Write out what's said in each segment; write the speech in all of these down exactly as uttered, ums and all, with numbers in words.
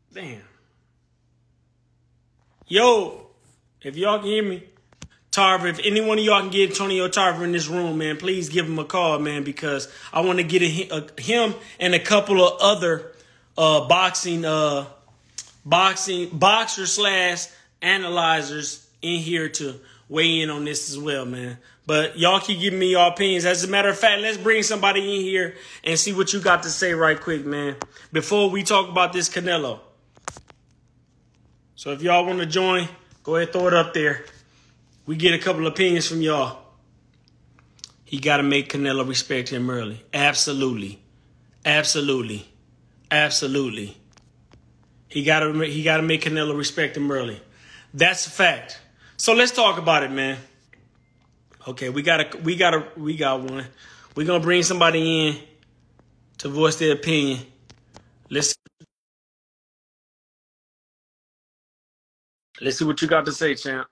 Damn. Yo, if y'all can hear me, Tarver, if any one of y'all can get Antonio Tarver in this room, man, please give him a call, man, because I want to get a, a, him and a couple of other uh, boxing, uh, boxing, boxer slash analyzers in here to weigh in on this as well, man. But y'all keep giving me your opinions. As a matter of fact, let's bring somebody in here and see what you got to say right quick, man, before we talk about this Canelo. So if y'all want to join, go ahead, throw it up there. We get a couple opinions from y'all. He got to make Canelo respect him early. Absolutely. Absolutely. Absolutely. He got to he got to make Canelo respect him early. That's a fact. So let's talk about it, man. Okay, we got a we got a we got one. We're going to bring somebody in to voice their opinion. Let's Let's see what you got to say, champ.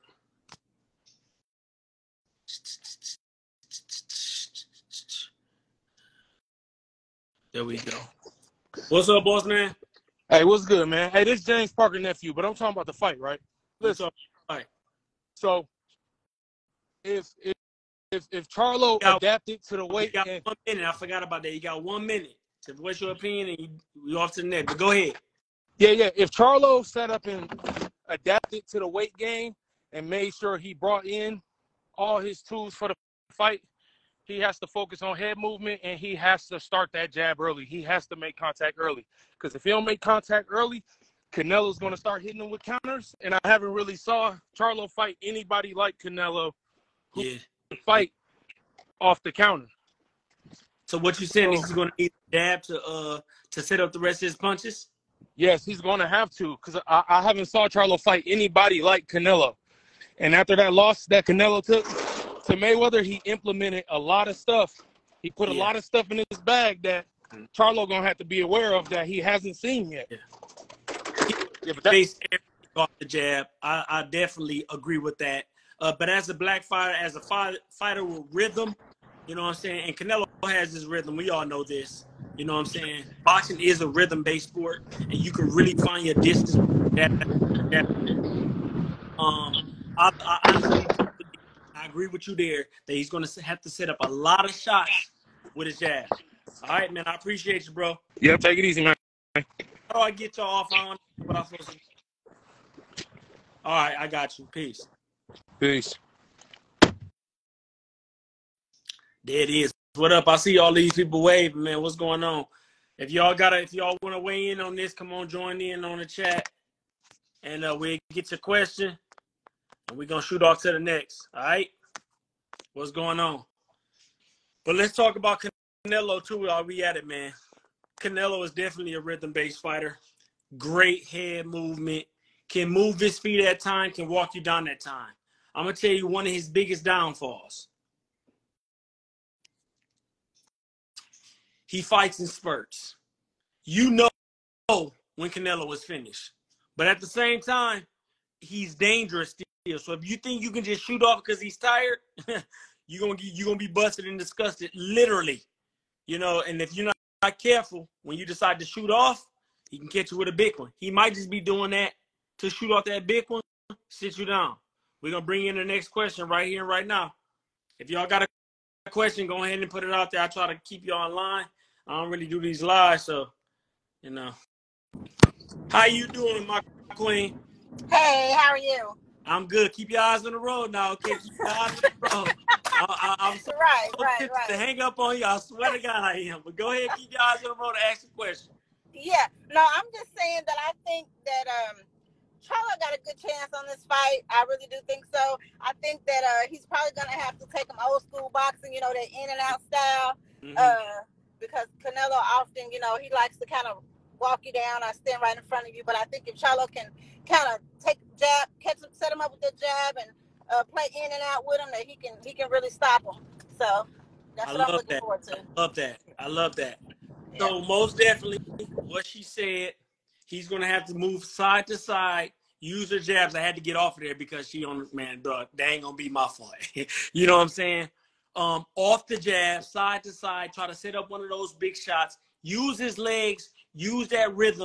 There we go. What's up, boss man? Hey, what's good, man? Hey, this is James Parker nephew, but I'm talking about the fight, right? What's Listen, up? All right. so if if if, if Charlo got, adapted to the weight, you got and, one minute. I forgot about that. You got one minute to voice your opinion, and you you off to the next. But go ahead. yeah, yeah. If Charlo set up and adapted to the weight game and made sure he brought in all his tools for the fight, he has to focus on head movement and he has to start that jab early. He has to make contact early. Because if he don't make contact early, Canelo's going to start hitting him with counters. And I haven't really saw Charlo fight anybody like Canelo who Yeah. can fight off the counter. So what you saying So, is he's going to need a jab to uh to set up the rest of his punches? yes, he's going to have to. Because I, I haven't saw Charlo fight anybody like Canelo. And after that loss that Canelo took to Mayweather, he implemented a lot of stuff. He put a Yeah. lot of stuff in his bag that Charlo gonna have to be aware of that he hasn't seen yet. Yeah. Yeah, but that, Base everything off the jab. I, I definitely agree with that. Uh, but as a black fighter, as a fighter, fighter with rhythm, you know what I'm saying? And Canelo has his rhythm. We all know this. You know what I'm saying? Boxing is a rhythm-based sport, and you can really find your distance. That, that, um, I, I honestly, I agree with you there that he's going to have to set up a lot of shots with his jab. All right, man. I appreciate you, bro. yeah, take it easy, man. How do I get y'all off? I don't know what I'm supposed to do. All right, I got you. Peace. Peace. There it is. What up? I see all these people waving, man. What's going on? If y'all gotta, if y'all want to weigh in on this, come on, join in on the chat, and uh, we'll get your question, and we're gonna shoot off to the next. All right? What's going on? But let's talk about Canelo too. While we at it, man. Canelo is definitely a rhythm-based fighter. Great head movement. Can move his feet at time. Can walk you down that time. I'm gonna tell you one of his biggest downfalls. He fights in spurts. You know when Canelo is finished. But at the same time, he's dangerous still. So if you think you can just shoot off because he's tired, you're gonna get, you're gonna be busted and disgusted, literally. You know, and if you're not, not careful, when you decide to shoot off, he can catch you with a big one. He might just be doing that to shoot off that big one, sit you down. We're gonna bring in the next question right here and right now. If y'all got a question, go ahead and put it out there. I try to keep y'all online. I don't really do these live, so, you know. How you doing, my queen? Hey, how are you? I'm good. Keep your eyes on the road now, okay? Keep your eyes on the road. I, I, I'm so, right, so right, tempted right. to hang up on you. I swear to God I am. But go ahead, keep your eyes on the road and ask a question. Yeah, no, I'm just saying that I think that um, Charlo got a good chance on this fight. I really do think so. I think that uh, he's probably going to have to take him old school boxing, you know, that in and out style. Mm-hmm. uh, because Canelo often, you know, he likes to kind of walk you down or stand right in front of you. But I think if Charlo can kind of take jab, catch him, set him up with the jab, and uh, play in and out with him, that he can he can really stop him. So that's I what I'm love looking that. forward to. I love that. I love that. Yeah. So most definitely, what she said, he's gonna have to move side to side, use her jabs. I had to get off of there because she on man, dog. That ain't gonna be my fault. You know what I'm saying? Um, off the jab, side to side, try to set up one of those big shots. Use his legs. Use that rhythm.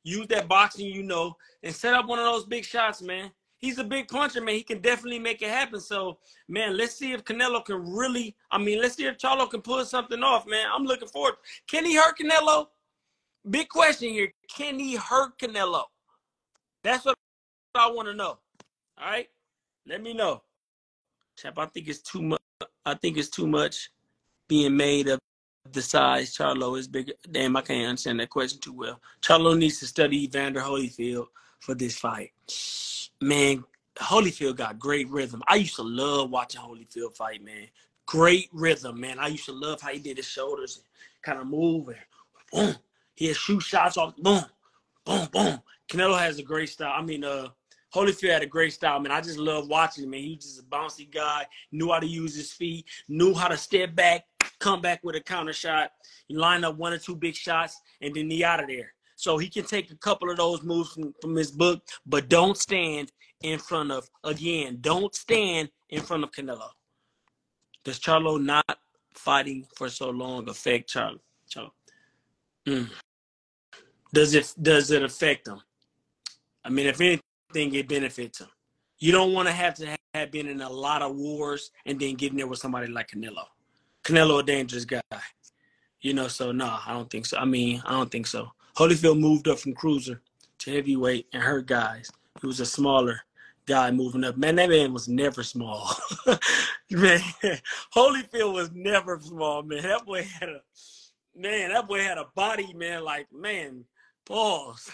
use that boxing, you know, and set up one of those big shots, man. He's a big puncher, man. He can definitely make it happen. So, man, let's see if Canelo can really, I mean, let's see if Charlo can pull something off, man. I'm looking forward. Can he hurt Canelo? Big question here. Can he hurt Canelo? That's what I want to know. All right? Let me know. Chap, I think it's too much. I think it's too much being made of the size. Charlo is bigger. Damn, I can't understand that question too well. Charlo needs to study Evander Holyfield for this fight. Man, Holyfield got great rhythm. I used to love watching Holyfield fight, man. Great rhythm, man. I used to love how he did his shoulders and kind of move and boom. He had shoot shots off, boom, boom, boom. Canelo has a great style. I mean, uh, Holyfield had a great style, man. I just love watching him, man. He was just a bouncy guy, knew how to use his feet, knew how to step back, come back with a counter shot. You line up one or two big shots, and then he out of there. So he can take a couple of those moves from, from his book, but don't stand in front of, again, don't stand in front of Canelo. Does Charlo not fighting for so long affect Charlo? Charlo? Mm. Does it, does it affect him? I mean, if anything, it benefits him. You don't want to have to have been in a lot of wars and then get in there with somebody like Canelo. Canelo, a dangerous guy. You know, so no, I don't think so. I mean, I don't think so. Holyfield moved up from cruiser to heavyweight and hurt guys. He was a smaller guy moving up. Man, that man was never small. Man, Holyfield was never small, man. That boy had a, man, that boy had a body, man, like, man, pause.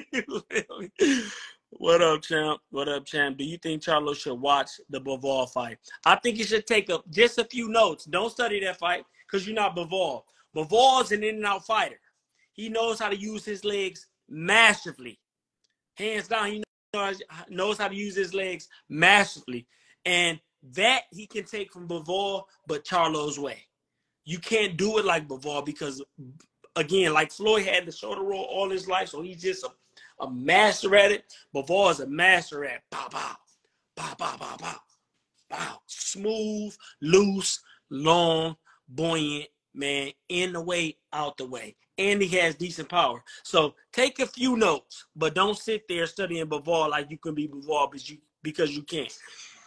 What up, champ? What up, champ? Do you think Charlo should watch the Bivol fight? I think you should take a, just a few notes. Don't study that fight because you're not Bivol. Bivol is an in-and-out fighter. He knows how to use his legs masterfully. Hands down, he knows, knows how to use his legs masterfully. And that he can take from Bivol, but Charlo's way. You can't do it like Bivol because, again, like Floyd had the shoulder roll all his life, so he's just a, a master at it. Bivol is a master at pow, pow, pow, pow, pow, pow, pow. Smooth, loose, long, buoyant, man, in the way, out the way. And he has decent power. So take a few notes, but don't sit there studying Bivol like you can be Bivol because you, because you can't.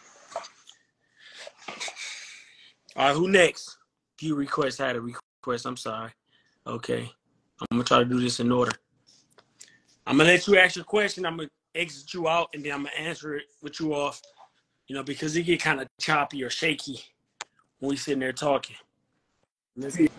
All right, who next? Few requests. I had a request. I'm sorry. Okay. I'm going to try to do this in order. I'm going to let you ask your question. I'm going to exit you out, and then I'm going to answer it with you off, you know, because it get kind of choppy or shaky when we sitting there talking. Let's get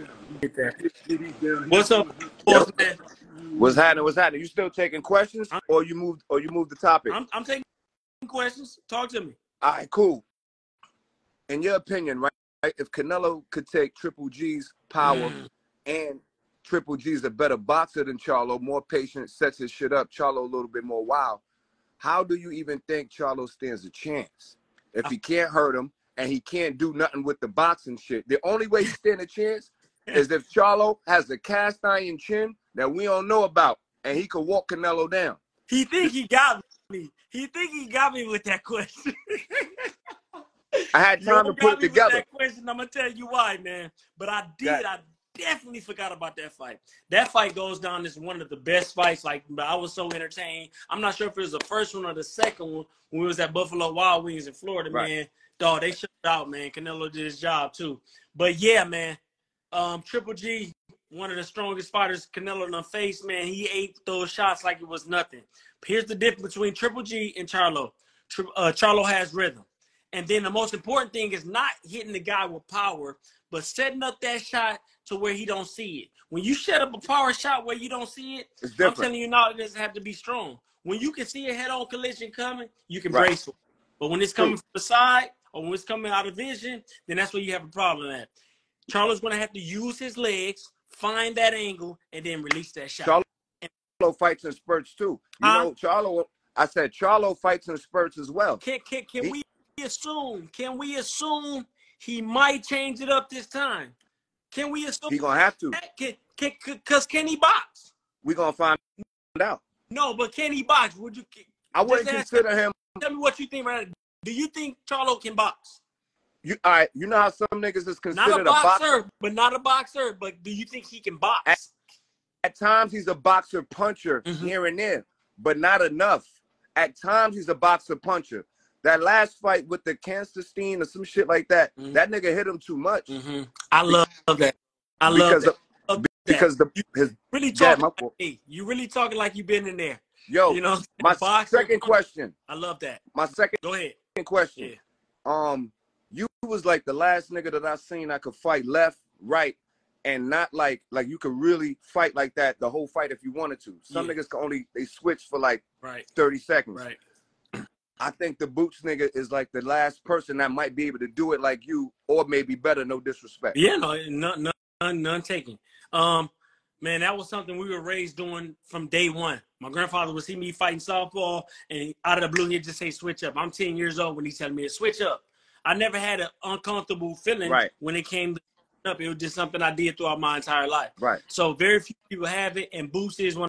that. What's up, boss, man? What's happening? What's happening? You still taking questions, I'm, or you moved, or you moved the topic? I'm, I'm taking questions. Talk to me. All right, cool. In your opinion, right? If Canelo could take Triple G's power, mm. and Triple G's a better boxer than Charlo, more patient, sets his shit up. Charlo a little bit more wild. How do you even think Charlo stands a chance if he can't hurt him? And he can't do nothing with the boxing shit? The only way he stand a chance is if Charlo has a cast iron chin that we don't know about, and he could walk Canelo down. He think he got me. He think he got me with that question. I had time to put it together. That question, I'm gonna tell you why, man. But I did. I definitely forgot about that fight. That fight goes down as one of the best fights. Like, I was so entertained. I'm not sure if it was the first one or the second one when we was at Buffalo Wild Wings in Florida, right. Man. Dog, they shut it out, man. Canelo did his job, too. But, yeah, man, um, Triple G, one of the strongest fighters Canelo done faced, man, he ate those shots like it was nothing. Here's the difference between Triple G and Charlo. Tri uh, Charlo has rhythm. And then the most important thing is not hitting the guy with power, but setting up that shot to where he don't see it. When you set up a power shot where you don't see it, I'm telling you now, it doesn't have to be strong. When you can see a head-on collision coming, you can right. brace it. But when it's coming True. from the side, or when it's coming out of vision, then that's where you have a problem at. Charlo's going to have to use his legs, find that angle, and then release that shot. Charlo and, fights in spurts, too. You huh? know, Charlo, I said Charlo fights in spurts as well. Can, can, can he, we assume, can we assume he might change it up this time? Can we assume? He's going to have to. Can, can, because can he box? We're going to find out. No, but can he box? Would you? I wouldn't consider him. Tell me what you think right now. Do you think Charlo can box? You all right? You know how some niggas is considered not a boxer, a boxer, but not a boxer. But do you think he can box? at times he's a boxer puncher Mhm. here and there, but not enough. At times he's a boxer puncher. That last fight with the Kansterstein or some shit like that, Mhm. that nigga hit him too much. Mhm. I love that. I love because that. of, I love that. because the You his really yeah, talking my, like me. You really talking like you been in there. yo, You know, my boxer, second question. I love that. My second Go ahead. question. Yeah. Um, you was like the last nigga that I seen I could fight left, right, and not like like you could really fight like that the whole fight if you wanted to. Some Yeah. niggas can only they switch for like Right. thirty seconds. Right. I think the Boots nigga is like the last person that might be able to do it like you, or maybe better. No disrespect. Yeah, no, none, none, none, none taken. Um, man, that was something we were raised doing from day one. My grandfather would see me fighting softball, and out of the blue, he'd just say, switch up. I'm ten years old when he's telling me to switch up. I never had an uncomfortable feeling Right. when it came to up. It was just something I did throughout my entire life. Right. So very few people have it, and Boots is one